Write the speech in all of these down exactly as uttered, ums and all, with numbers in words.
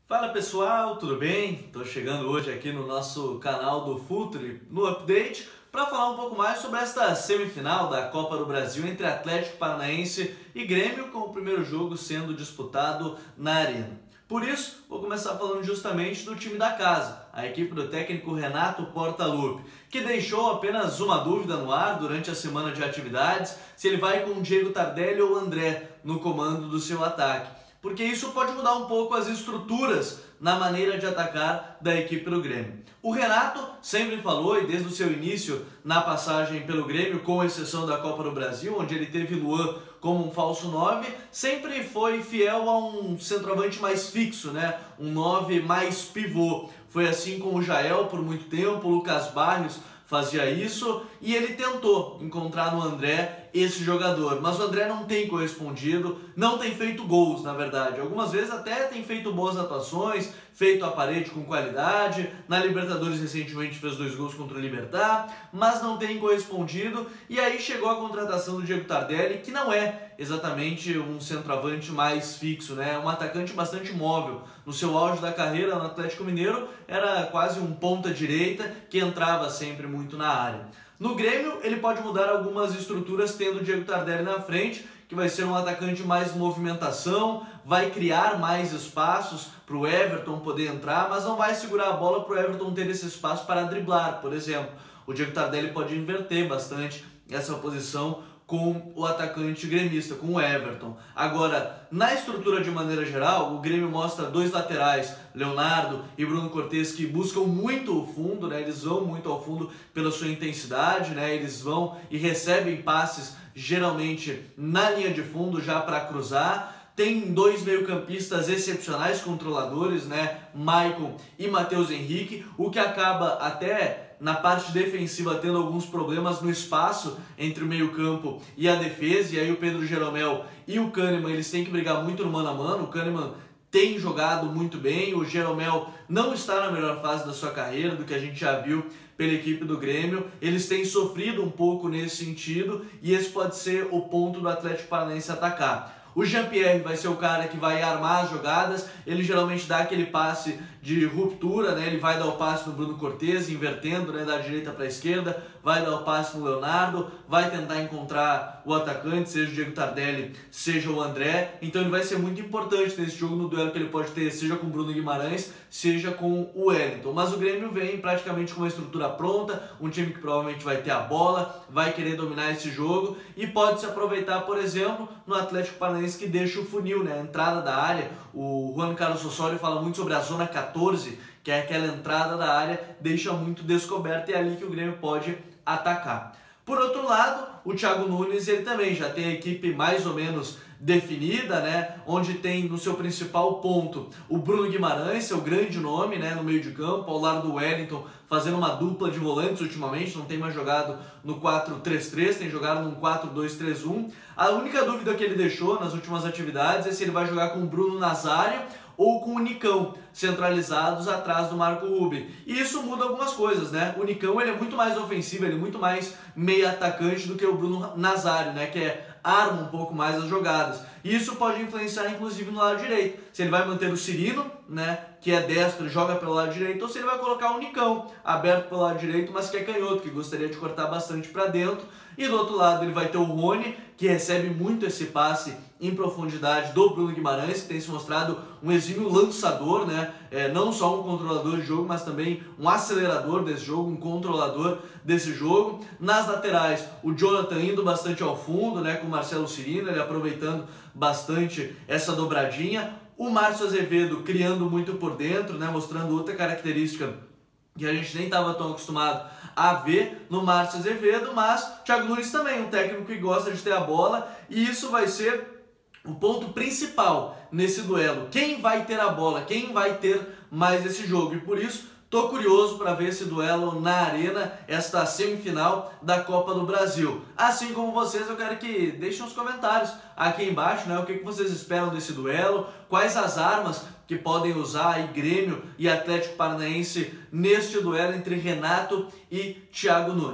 Fala pessoal, tudo bem? Estou chegando hoje aqui no nosso canal do Futre, no Update, para falar um pouco mais sobre esta semifinal da Copa do Brasil entre Atlético Paranaense e Grêmio, com o primeiro jogo sendo disputado na Arena. Por isso, vou começar falando justamente do time da casa, a equipe do técnico Renato Portaluppi, que deixou apenas uma dúvida no ar durante a semana de atividades, se ele vai com Diego Tardelli ou André no comando do seu ataque. Porque isso pode mudar um pouco as estruturas na maneira de atacar da equipe do Grêmio. O Renato sempre falou, e desde o seu início na passagem pelo Grêmio, com exceção da Copa do Brasil, onde ele teve Luan como um falso nove, sempre foi fiel a um centroavante mais fixo, né? Um nove mais pivô. Foi assim com o Jael por muito tempo, o Lucas Barrios fazia isso, e ele tentou encontrar no André esse jogador, mas o André não tem correspondido, não tem feito gols, na verdade. Algumas vezes até tem feito boas atuações, feito a parede com qualidade, na Libertadores recentemente fez dois gols contra o Libertad, mas não tem correspondido, e aí chegou a contratação do Diego Tardelli, que não é exatamente um centroavante mais fixo, né? Um atacante bastante móvel. No seu auge da carreira no Atlético Mineiro, era quase um ponta-direita que entrava sempre muito na área. No Grêmio, ele pode mudar algumas estruturas tendo o Diego Tardelli na frente, que vai ser um atacante mais movimentação, vai criar mais espaços para o Everton poder entrar, mas não vai segurar a bola para o Everton ter esse espaço para driblar, por exemplo. O Diego Tardelli pode inverter bastante essa posição com o atacante gremista, com o Everton. Agora, na estrutura de maneira geral, o Grêmio mostra dois laterais, Leonardo e Bruno Cortes, que buscam muito o fundo, né? Eles vão muito ao fundo pela sua intensidade, né? Eles vão e recebem passes geralmente na linha de fundo já para cruzar. Tem dois meio-campistas excepcionais controladores, né? Maicon e Matheus Henrique, o que acaba até na parte defensiva tendo alguns problemas no espaço entre o meio-campo e a defesa, e aí o Pedro Jeromel e o Kahneman, eles têm que brigar muito no mano a mano. O Kahneman tem jogado muito bem, o Jeromel não está na melhor fase da sua carreira, do que a gente já viu pela equipe do Grêmio. Eles têm sofrido um pouco nesse sentido, e esse pode ser o ponto do Atlético Paranaense atacar. O Jean-Pierre vai ser o cara que vai armar as jogadas, ele geralmente dá aquele passe de ruptura, né? Ele vai dar o passe no Bruno Cortes, invertendo, né? Da direita para a esquerda, vai dar o passe no Leonardo, vai tentar encontrar o atacante, seja o Diego Tardelli, seja o André. Então ele vai ser muito importante nesse jogo, no duelo que ele pode ter, seja com o Bruno Guimarães, seja com o Wellington. Mas o Grêmio vem praticamente com uma estrutura pronta, um time que provavelmente vai ter a bola, vai querer dominar esse jogo e pode se aproveitar, por exemplo, no Atlético Paranaense, que deixa o funil, né? A entrada da área. O Juan Carlos Osorio fala muito sobre a zona quatorze, que é aquela entrada da área, deixa muito descoberta, e é ali que o Grêmio pode atacar. Por outro lado, o Thiago Nunes, ele também já tem a equipe mais ou menos definida, né? Onde tem no seu principal ponto o Bruno Guimarães, seu grande nome, né? No meio de campo, ao lado do Wellington, fazendo uma dupla de volantes ultimamente, não tem mais jogado no quatro três três, tem jogado num quatro dois três um. A única dúvida que ele deixou nas últimas atividades é se ele vai jogar com o Bruno Nazário ou com o Nicão, centralizados atrás do Marco Ruben. E isso muda algumas coisas, né? O Nicão, ele é muito mais ofensivo, ele é muito mais meio atacante do que o Bruno Nazário, né? Que é arma um pouco mais as jogadas. E isso pode influenciar inclusive no lado direito. Se ele vai manter o Cirino, né, que é destro e joga pelo lado direito, ou se ele vai colocar o Nicão aberto pelo lado direito, mas que é canhoto, que gostaria de cortar bastante para dentro. E do outro lado ele vai ter o Rony, que recebe muito esse passe em profundidade do Bruno Guimarães, que tem se mostrado um exímio lançador, né? É, não só um controlador de jogo, mas também um acelerador desse jogo, um controlador desse jogo. Nas laterais, o Jonathan indo bastante ao fundo, né? Com o Marcelo Cirino, ele aproveitando bastante essa dobradinha. O Márcio Azevedo criando muito por dentro, né? Mostrando outra característica que a gente nem estava tão acostumado a ver no Márcio Azevedo, mas o Thiago Nunes também, um técnico que gosta de ter a bola, e isso vai ser o ponto principal nesse duelo. Quem vai ter a bola, quem vai ter mais esse jogo, e por isso tô curioso para ver esse duelo na Arena, esta semifinal da Copa do Brasil. Assim como vocês, eu quero que deixem os comentários aqui embaixo, né? O que vocês esperam desse duelo, quais as armas que podem usar aí Grêmio e Atlético Paranaense neste duelo entre Renato e Thiago Nunes.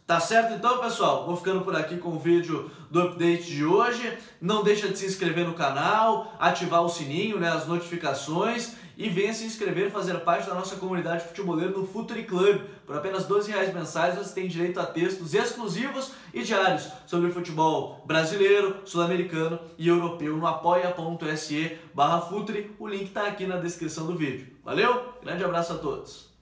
Tá certo então, pessoal? Vou ficando por aqui com o vídeo do update de hoje. Não deixa de se inscrever no canal, ativar o sininho, né, as notificações, e venha se inscrever e fazer parte da nossa comunidade futeboleira no Futuri Club. Por apenas doze reais mensais você tem direito a textos exclusivos e diários sobre futebol brasileiro, sul-americano e europeu no apoia.se barra Futuri. O link está aqui na descrição do vídeo. Valeu? Grande abraço a todos!